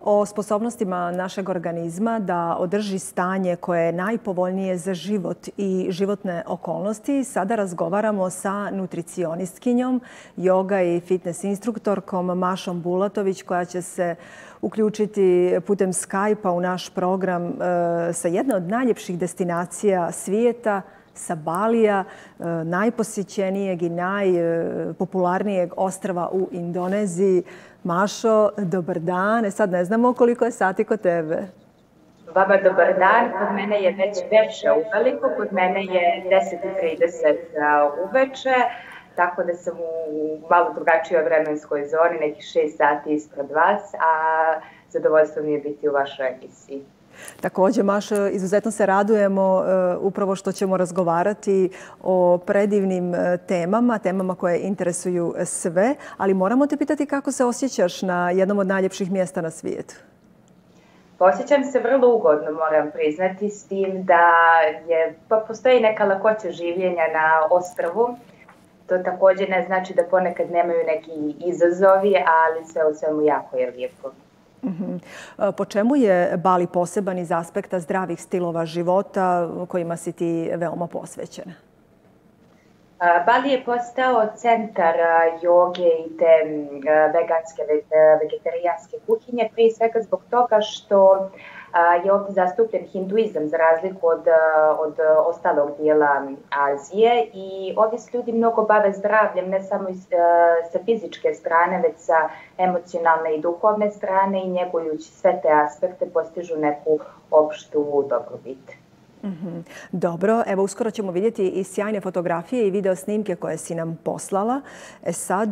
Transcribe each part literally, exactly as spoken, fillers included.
o sposobnostima našeg organizma da održi stanje koje je najpovoljnije za život i životne okolnosti. Sada razgovaramo sa nutricionistkinjom, joga i fitness instruktorkom Mašom Bulatović, koja će se uključiti putem Skype-a u naš program sa jedne od najljepših destinacija svijeta, sa Balija, najposjećenijeg i najpopularnijeg ostrva u Indoneziji. Mašo, dobar dan. E sad ne znamo koliko je sati kod tebe. Vama dobar dan. Kod mene je već veče uveliko. Kod mene je deset i trideset uveče, tako da sam u malo drugačijoj vremenskoj zoni, nekih šest sati ispred vas, a zadovoljstvo mi je biti u vašoj emisiji. Također, Mašo, izuzetno se radujemo upravo što ćemo razgovarati o predivnim temama, temama koje interesuju sve, ali moramo te pitati kako se osjećaš na jednom od najljepših mjesta na svijetu. Osjećam se vrlo ugodno, moram priznati, s tim da je, pa postoji neka lakoća življenja na ostrvu. To također ne znači da ponekad nemaju neki izazovi, ali sve u svemu jako je lijepo. Po čemu je Bali poseban iz aspekta zdravih stilova života kojima si ti veoma posvećena? Bali je postao centar joge i te veganske, vegetarijanske kuhinje, prije svega zbog toga što je ovdje zastupljen hinduizam za razliku od, od ostalog dijela Azije i ovdje se ljudi mnogo bave zdravljem, ne samo iz, sa fizičke strane, već sa emocionalne i duhovne strane i njegujući sve te aspekte postižu neku opštu dobrobit. Mm-hmm. Dobro, evo uskoro ćemo vidjeti i sjajne fotografije i video snimke koje si nam poslala. E sad,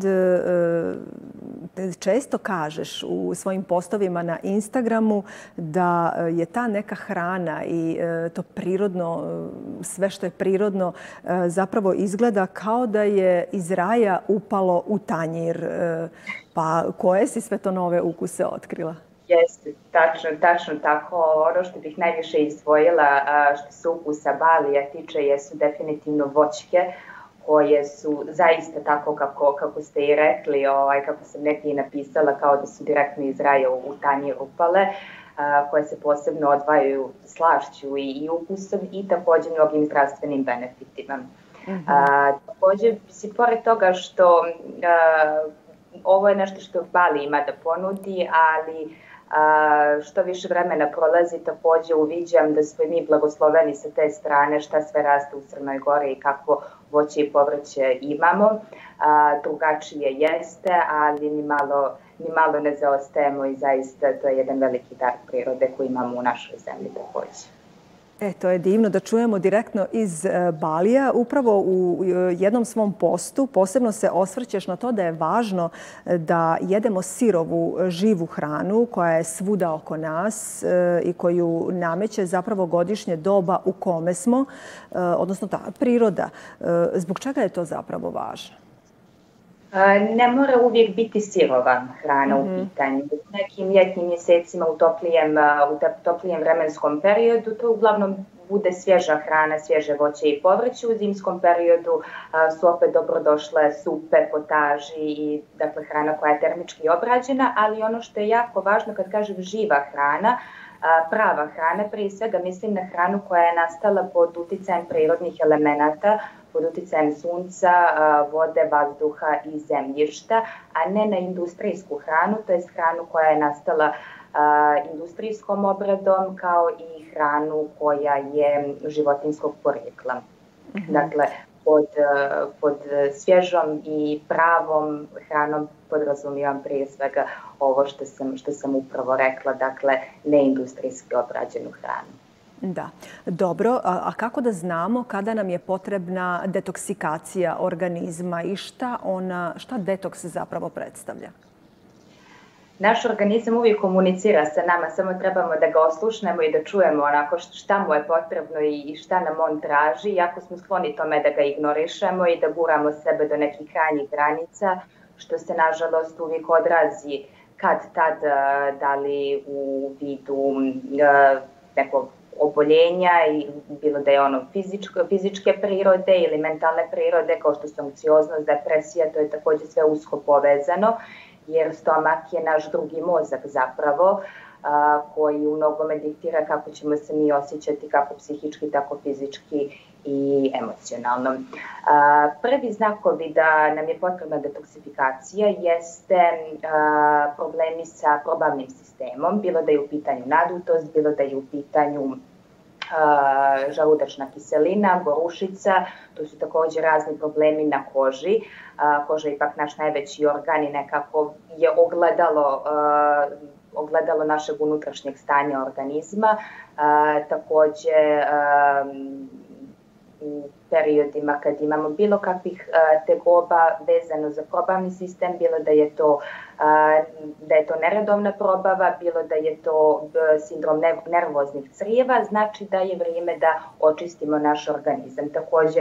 često kažeš u svojim postovima na Instagramu da je ta neka hrana i to prirodno, sve što je prirodno, zapravo izgleda kao da je iz raja upalo u tanjir. Pa koje si sve to nove ukuse otkrila? Jeste, tačno, tačno tako. Ono što bih najviše izdvojila što se ukusa Balija tiče jesu definitivno voćke koje su zaista tako kako, kako ste i rekli, ovaj, kako sam neki napisala, kao da su direktno iz raja u tanjir upale, koje se posebno odvajaju slašću i, i ukusom i također mnogim zdravstvenim benefitima. Mm-hmm. A, također, si pored toga što a, ovo je nešto što Bali ima da ponudi, ali A, što više vremena prolazi, također uviđam da smo mi blagosloveni sa te strane šta sve raste u Crnoj Gori i kako voće i povrće imamo. A, drugačije jeste, ali ni malo, ni malo ne zaostajemo i zaista to je jedan veliki dar prirode koji imamo u našoj zemlji također. E, to je divno da čujemo direktno iz Balija. Upravo u jednom svom postu posebno se osvrćeš na to da je važno da jedemo sirovu, živu hranu koja je svuda oko nas i koju nameće zapravo godišnje doba u kome smo, odnosno ta priroda. Zbog čega je to zapravo važno? Ne mora uvijek biti sirova hrana mm-hmm. u pitanju. U nekim ljetnim mjesecima u toplijem, u toplijem vremenskom periodu to uglavnom bude svježa hrana, svježe voće i povrće. U zimskom periodu su opet dobrodošle supe, potaži i dakle, hrana koja je termički obrađena, ali ono što je jako važno kad kažem živa hrana, prava hrana, prije svega mislim na hranu koja je nastala pod utjecajem prirodnih elemenata, pod utjecajem sunca, vode, vazduha i zemljišta, a ne na industrijsku hranu, to je hranu koja je nastala industrijskom obradom, kao i hranu koja je životinjskog porijekla. Mm-hmm. Dakle, pod, pod svježom i pravom hranom podrazumijevam prije svega ovo što sam, što sam upravo rekla, dakle, neindustrijski obrađenu hranu. Da, dobro. A kako da znamo kada nam je potrebna detoksikacija organizma i šta, ona, šta detoks zapravo predstavlja? Naš organizam uvijek komunicira sa nama, samo trebamo da ga oslušnemo i da čujemo onako šta mu je potrebno i šta nam on traži. Iako smo skloni tome da ga ignorišemo i da guramo sebe do nekih krajnjih granica, što se nažalost uvijek odrazi kad tad, da li u vidu nekog oboljenja, i bilo da je ono fizičke, fizičke prirode ili mentalne prirode, kao što su anksioznost, depresija, to je također sve usko povezano. jer stomak je naš drugi mozak zapravo, koji u mnogome diktira kako ćemo se mi osjećati, kako psihički, tako fizički i emocionalno. Prvi znakovi da nam je potrebna detoksifikacija jeste problemi sa probavnim sistemom, bilo da je u pitanju nadutost, bilo da je u pitanju želudačna kiselina, gorušica, tu su također razni problemi na koži. Koža je ipak naš najveći organ i nekako je ogledalo ogledalo našeg unutrašnjeg stanja organizma. Također u periodima kad imamo bilo kakvih tegoba vezano za probavni sistem, bilo da je to, da je to neredovna probava, bilo da je to sindrom nervoznih crijeva, znači da je vrijeme da očistimo naš organizam. Također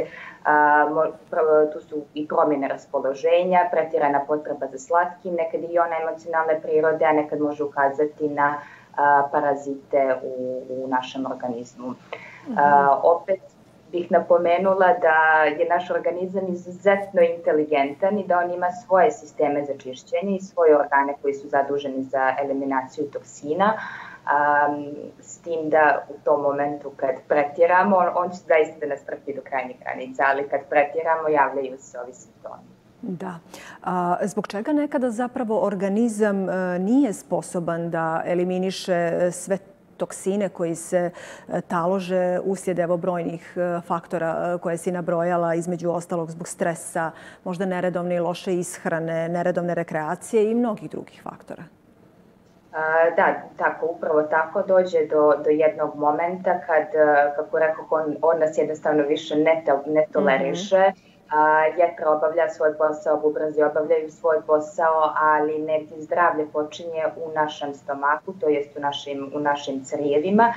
tu su i promjene raspoloženja, pretjerana potreba za slatkim, nekad i ona emocionalne prirode, a nekad može ukazati na parazite u, u našem organizmu. Mm-hmm. Opet bih napomenula da je naš organizam izuzetno inteligentan i da on ima svoje sisteme za čišćenje i svoje organe koji su zaduženi za eliminaciju toksina, um, s tim da u tom momentu kad pretjeramo, on, on će zaista da nas trpi do krajnjih granica, ali kad pretjeramo javljaju se ovi simptomi. Da. A zbog čega nekada zapravo organizam nije sposoban da eliminiše sve toksine koji se talože uslijed evo brojnih faktora koje si nabrojala, između ostalog zbog stresa, možda neredovne i loše ishrane, neredovne rekreacije i mnogih drugih faktora? Da, tako, upravo tako dođe do, do jednog momenta kad, kako rekao, on, on nas jednostavno više ne, to, ne toleriše. Mm-hmm. Jetra obavlja svoj posao, bubrazi obavljaju svoj posao, ali negdje zdravlje počinje u našem stomaku, to jest u našim, u našim crijevima.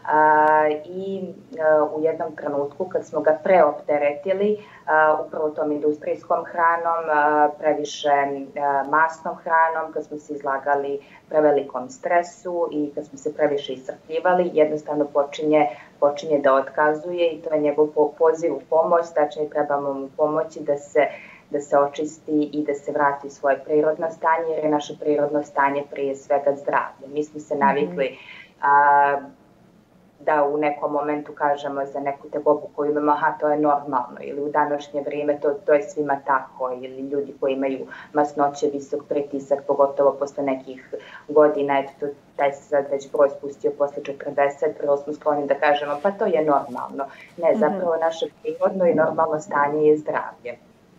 I u jednom trenutku kad smo ga preopteretili upravo tom industrijskom hranom, previše masnom hranom, kad smo se izlagali prevelikom stresu i kad smo se previše iscrpljivali, jednostavno počinje, počinje da otkazuje i to je njegov poziv u pomoć, tačnije trebamo mu pomoći da se da se očisti i da se vrati u svoje prirodno stanje, jer je naše prirodno stanje prije svega zdravlje. Mi smo se navikli mm-hmm. da u nekom momentu kažemo za neku tegobu koju imamo, aha, to je normalno, ili u današnje vrijeme to, to je svima tako, ili ljudi koji imaju masnoće, visok pritisak, pogotovo posle nekih godina, eto, taj se sad već broj spustio posle četrdeset, prvo smo skloni da kažemo, pa to je normalno. Ne, zapravo naše prirodno i normalno stanje je zdravlje.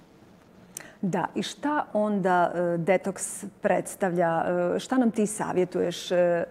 Da, i šta onda detoks predstavlja? Šta nam ti savjetuješ?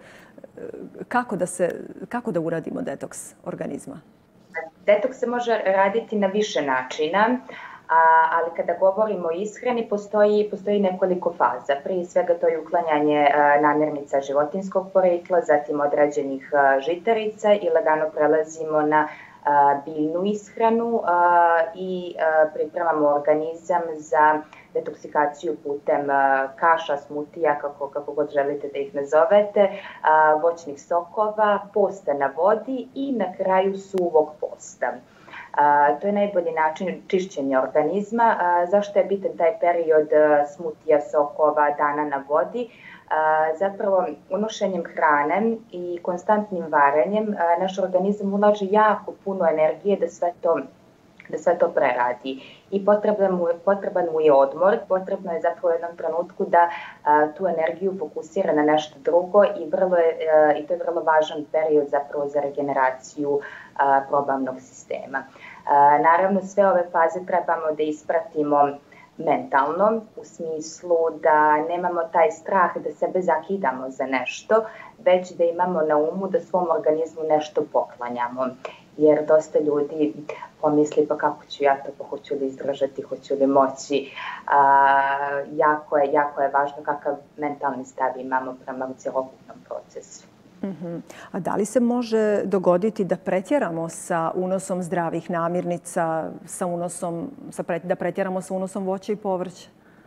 Kako da, se, kako da uradimo detoks organizma? Detoks se može raditi na više načina, ali kada govorimo o ishrani postoji, postoji nekoliko faza. Prije svega to je uklanjanje namirnica životinjskog porekla, zatim određenih žitarica i lagano prelazimo na biljnu ishranu i pripremamo organizam za detoksikaciju putem kaša, smutija, kako, kako god želite da ih nazovete, voćnih sokova, posta na vodi i na kraju suvog posta. To je najbolji način čišćenja organizma. Zašto je bitan taj period smutija, sokova, dana na vodi? Zapravo unošenjem hrane i konstantnim varenjem naš organizam ulaže jako puno energije da sve to da sve to preradi. I potreban mu, potreban mu je odmor, potrebno je zapravo u jednom trenutku da a, tu energiju fokusira na nešto drugo i, vrlo je, a, i to je vrlo važan period zapravo za regeneraciju a, probavnog sistema. A, naravno, sve ove faze trebamo da ispratimo mentalno, u smislu da nemamo taj strah da sebe zakidamo za nešto, već da imamo na umu da svom organizmu nešto poklanjamo. Jer dosta ljudi pomisli pa kako ću ja to, pa hoću li izdržati, hoću li moći. A, jako, je, jako je važno kakav mentalni stav imamo prema cjelokupnom procesu. Mm-hmm. A da li se može dogoditi da pretjeramo sa unosom zdravih namirnica, sa unosom, sa pre, da pretjeramo sa unosom voća i povrća?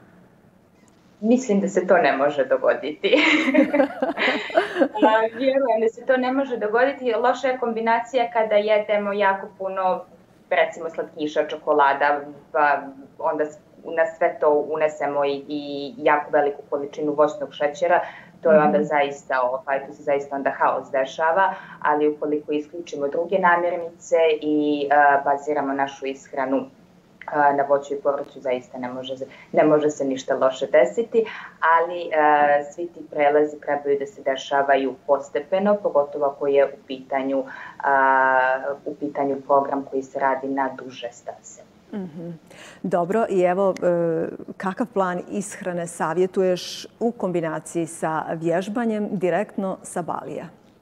Mislim da se to ne može dogoditi. Vjerujem da se to ne može dogoditi. Loša je kombinacija kada jedemo jako puno, recimo, slatkiša, čokolada, pa onda na sve to unesemo i, i jako veliku količinu voćnog šećera, to je onda zaista, ovaj, tu se zaista onda haos dešava, ali ukoliko isključimo druge namirnice i uh, baziramo našu ishranu na voću i povrću, zaista ne može, ne može se ništa loše desiti, ali uh, svi ti prelazi trebaju da se dešavaju postepeno, pogotovo ako je u pitanju, uh, u pitanju program koji se radi na duže staze. Mm-hmm. Dobro, i evo, kakav plan ishrane savjetuješ u kombinaciji sa vježbanjem direktno sa Balija?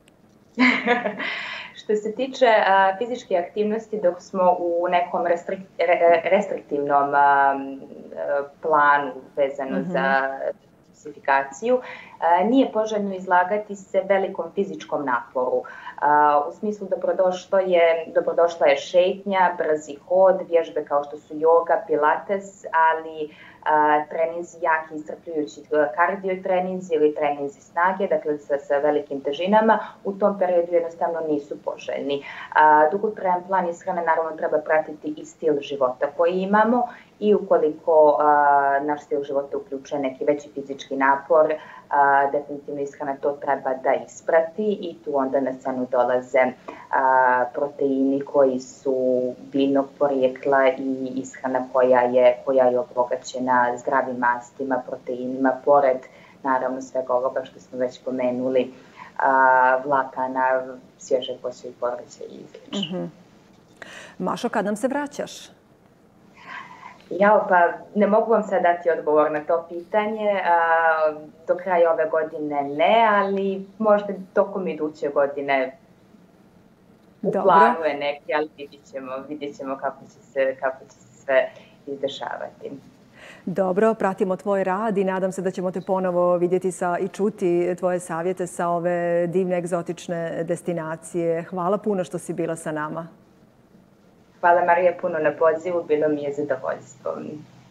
Što se tiče a, fizičke aktivnosti, dok smo u nekom restrik, re, restriktivnom a, planu vezano mm-hmm. za detoksifikaciju, nije poželjno izlagati se velikom fizičkom naporu. A, u smislu dobrodošlo je, dobrodošla je šetnja, brzi hod, vježbe kao što su joga, pilates, ali a, treninzi jaki iscrpljujući kardio treninzi ili treninzi snage, dakle sa, sa velikim težinama, u tom periodu jednostavno nisu poželjni. A, dugotrajan plan ishrane naravno treba pratiti i stil života koji imamo i ukoliko a, naš stil života uključuje neki veći fizički napor, a, definitivno ishrana to treba da isprati i tu onda na scenu dolaze a, proteini koji su biljnog porijekla i ishrana koja je, koja je obogaćena zdravim mastima, proteinima, pored naravno svega ovoga što smo već pomenuli, a, vlakana, svježeg voća i povrća i sl. Mm-hmm. Mašo, kad nam se vraćaš? Ja, pa ne mogu vam sad dati odgovor na to pitanje. A, do kraja ove godine ne, ali možda tokom iduće godine u Dobro. planu je neki, ali vidjet ćemo, vidjet ćemo kako će se, kako će se sve izdešavati. Dobro, pratimo tvoj rad i nadam se da ćemo te ponovo vidjeti sa, i čuti tvoje savjete sa ove divne egzotične destinacije. Hvala puno što si bila sa nama. Hvala Marija puno na pozivu, bilo mi je zadovoljstvo.